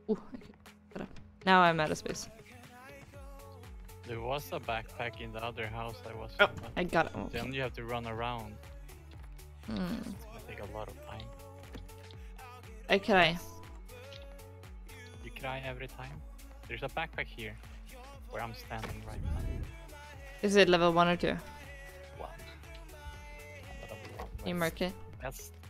Ooh, okay. Now I'm out of space. There was a backpack in the other house I was. Oh, I got it. Then you have to run around. Hmm. It's gonna take a lot of time. I cry. You cry every time. There's a backpack here, where I'm standing right now. Is it level 1 or 2? 1. You mark it? That's